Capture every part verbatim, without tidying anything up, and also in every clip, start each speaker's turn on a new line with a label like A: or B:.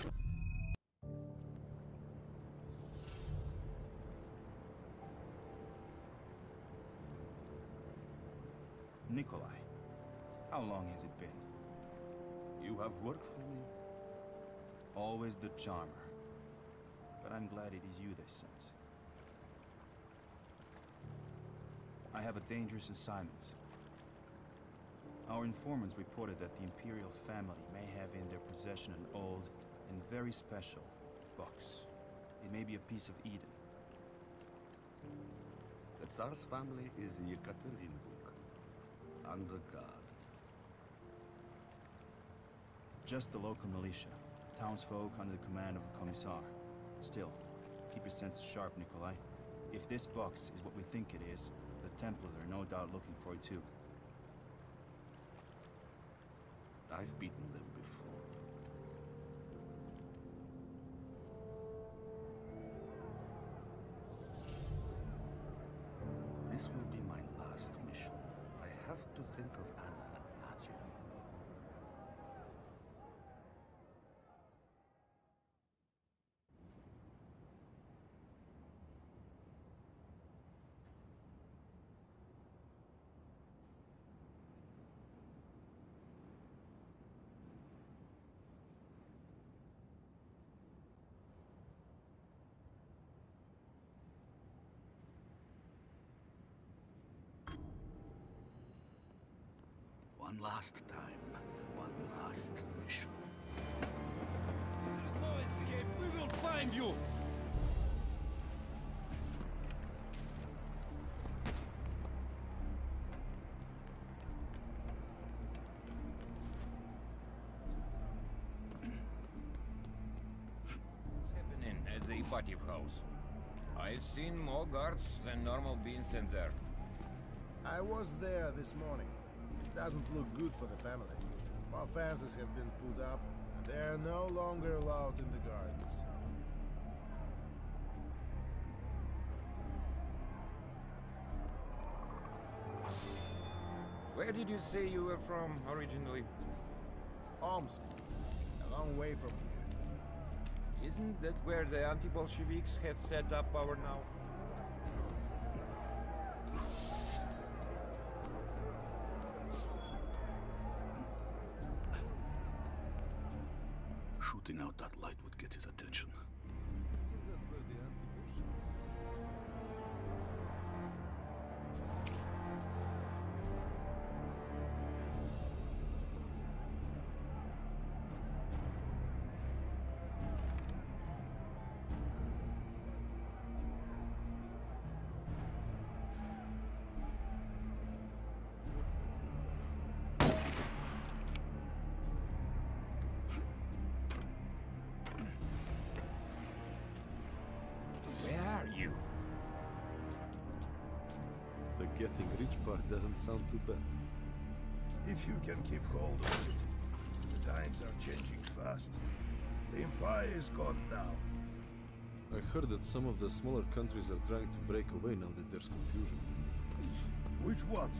A: Nikolai, how long has it been?
B: You have worked for me?
A: Always the charmer. But I'm glad it is you they sent. I have a dangerous assignment. Our informants reported that the Imperial family may have in their possession an old and very special box. It may be a piece of Eden.
B: The Tsar's family is in Yekaterinburg, under guard.
A: Just the local militia, townsfolk under the command of a commissar. Still, keep your senses sharp, Nikolai. If this box is what we think it is, the Templars are no doubt looking for it too.
B: I've beaten them before. This will be my last mission. I have to think of Anna and Nadja. One last time, one last mission.
C: There's no escape! We will find you!
D: What's happening at the Ipativ house? I've seen more guards than normal beings in there.
E: I was there this morning. It doesn't look good for the family. More fences have been put up, and they are no longer allowed in the gardens.
D: Where did you say you were from originally?
E: Omsk, a long way from here.
D: Isn't that where the anti-Bolsheviks had set up power now?
B: Shooting out that light would get his attention.
C: Isn't that where the anti-Bolsheviks...
F: The getting rich part doesn't sound too bad.
E: If you can keep hold of it. The times are changing fast. The Empire is gone now.
F: I heard that some of the smaller countries are trying to break away now that there's confusion.
E: Which ones?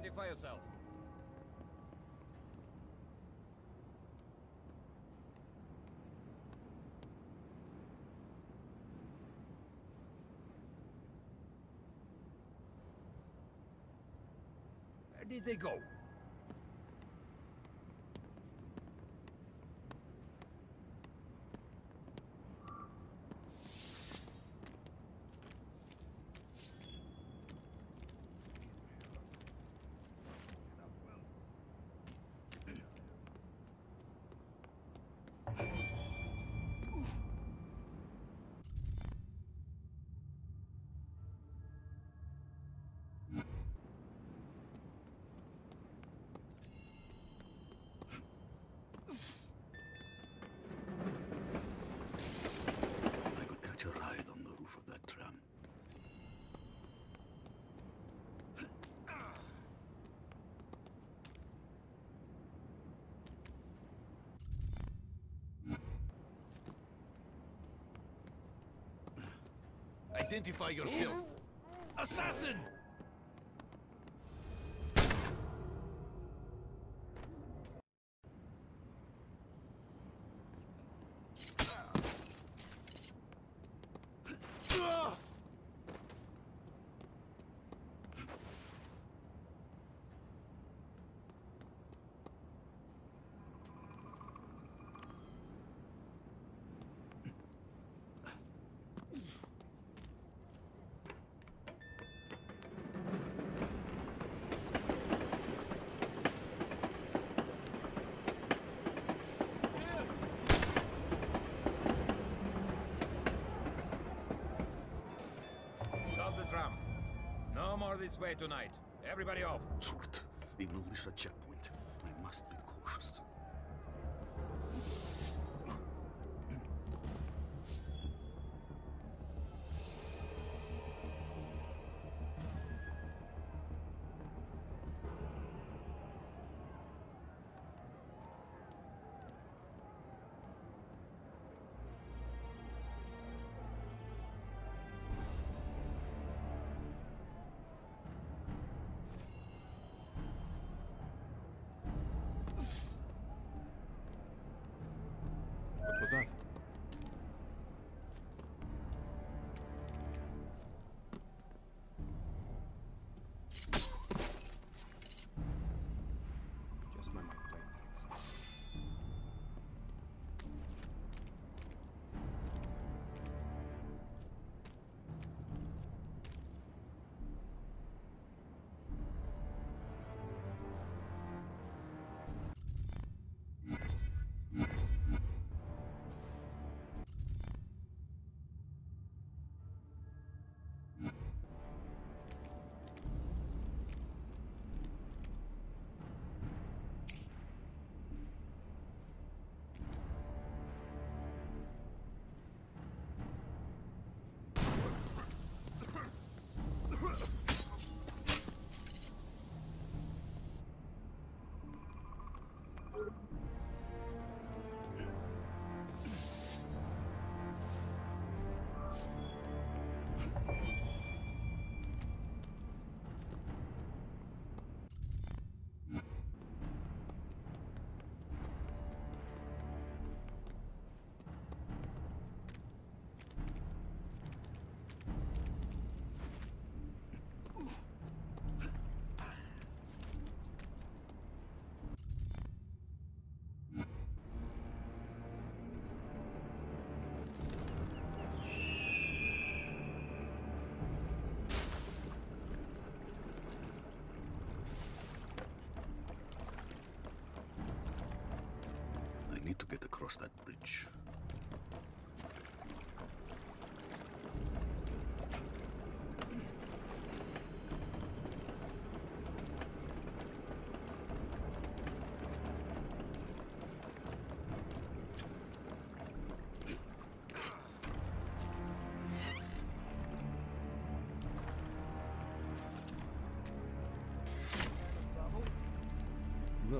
D: Identify yourself. Where did they go?
B: I could catch a ride on the roof of that tram.
C: Identify yourself! Assassin!
D: Stop the tram. No more this way tonight. Everybody off.
B: Short. The militia checkpoint. I must be cautious.
F: What was that?
A: Just my mic playing tricks.
B: I need to get across that bridge.
F: No.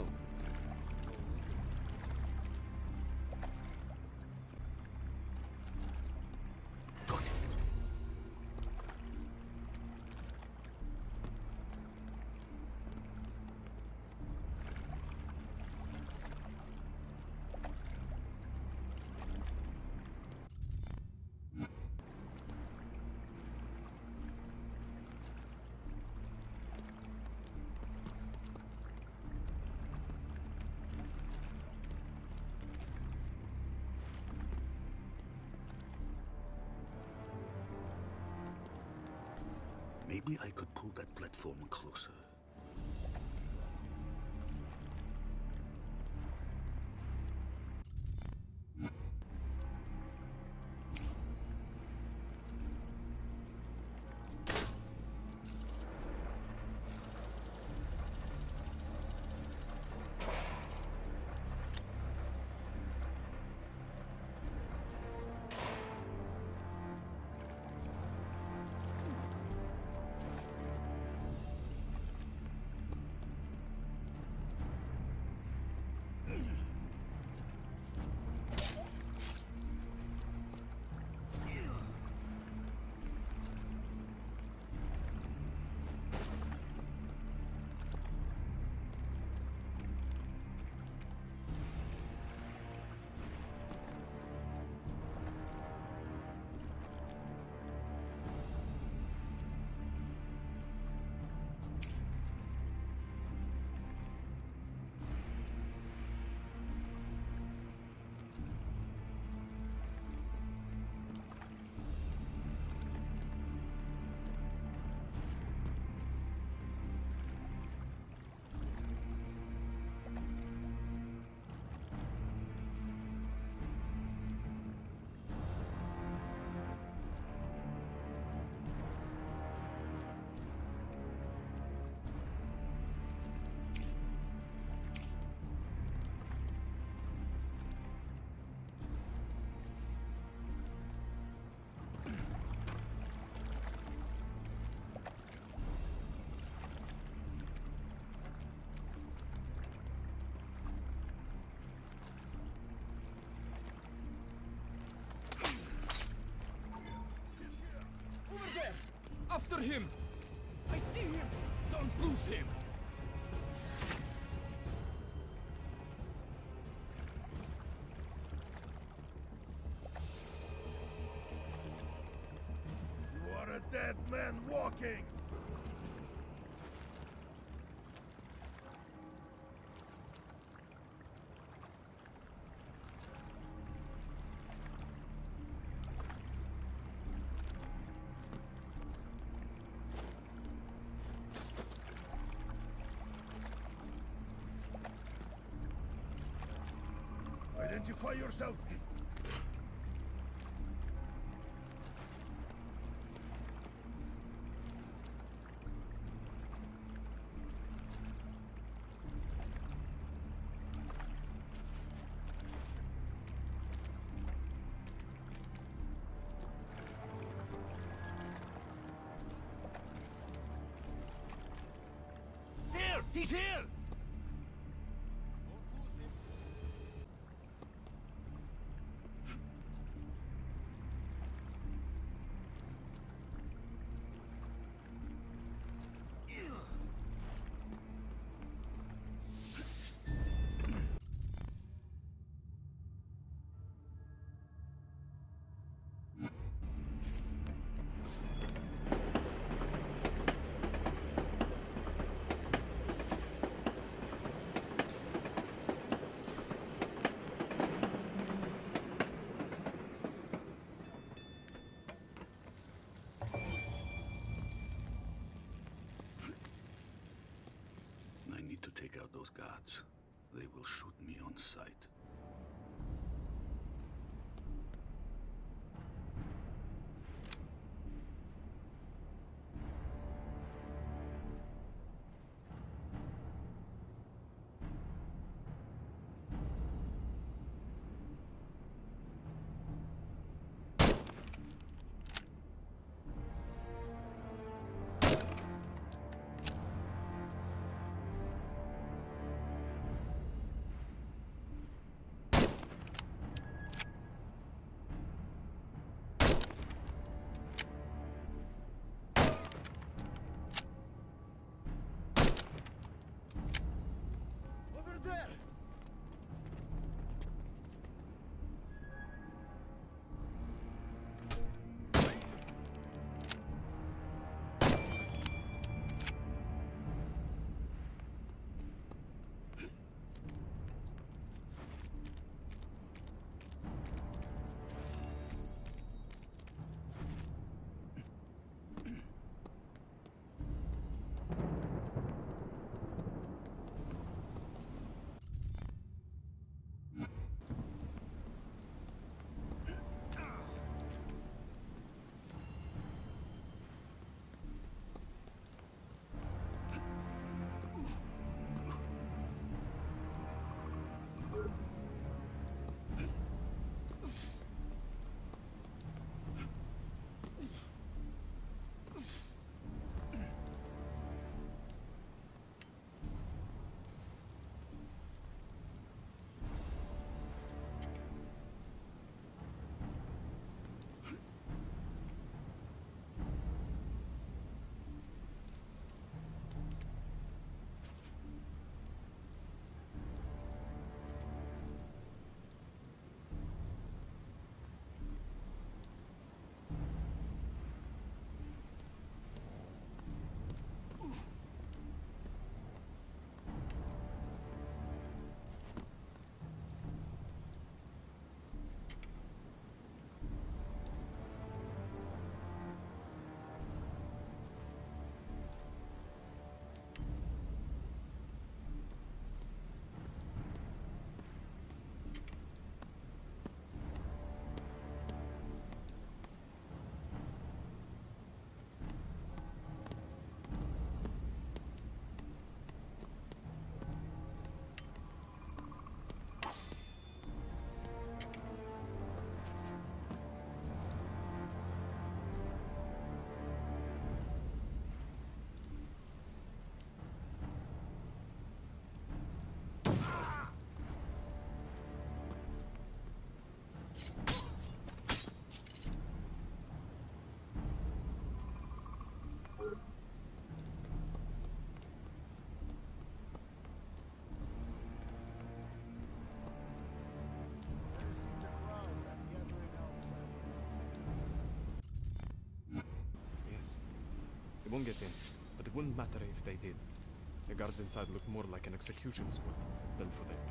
B: Maybe I could pull that platform closer.
C: After him! I see him! Don't lose him!
E: You are a dead man walking! Identify yourself!
C: Here! He's here!
B: I need to take out those guards. They will shoot me on sight.
G: They won't get in, but it wouldn't matter if they did. The guards inside look more like an execution squad than for them.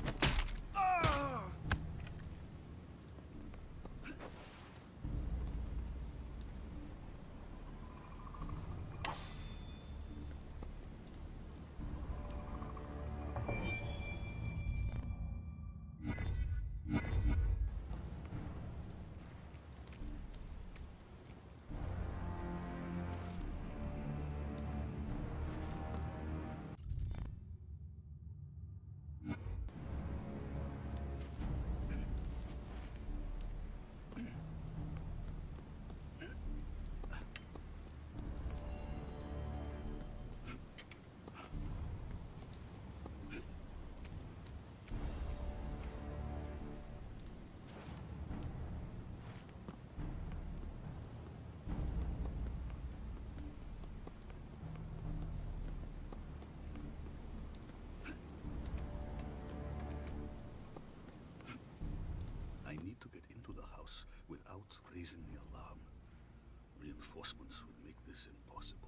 B: I need to get into the house without raising the alarm. Reinforcements would make this impossible.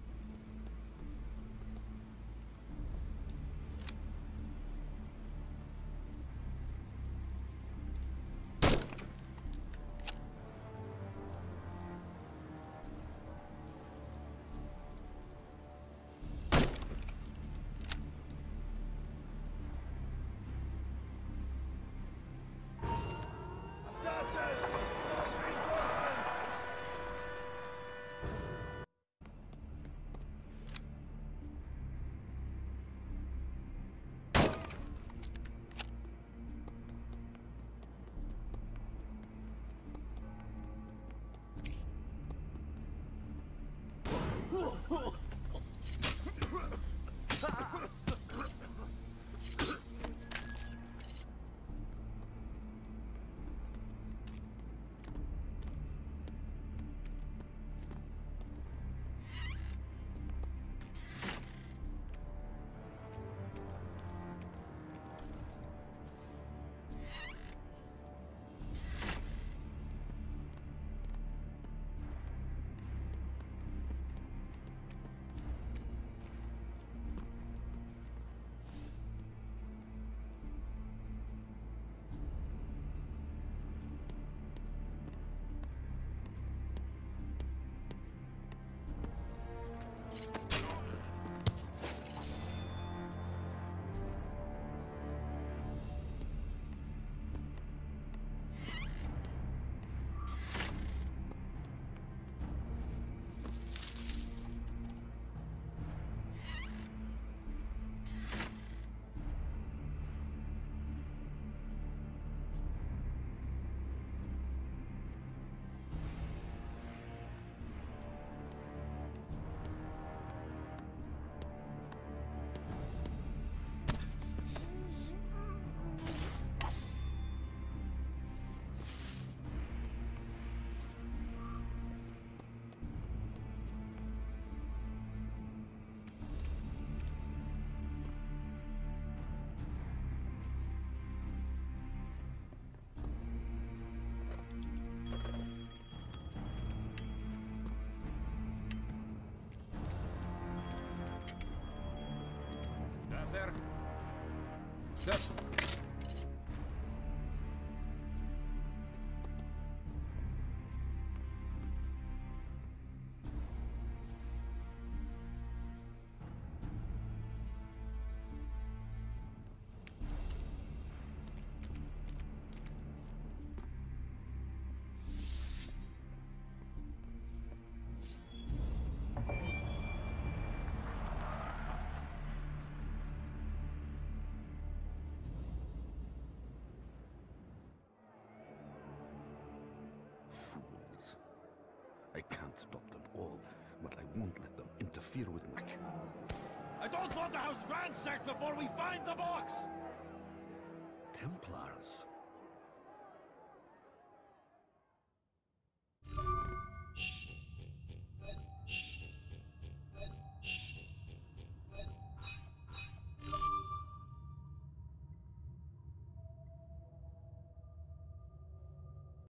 D: Sir. Sir.
B: Fools. I can't stop them all, but I won't let them interfere with my...
C: I don't want the house ransacked before we find the box!
B: Templars.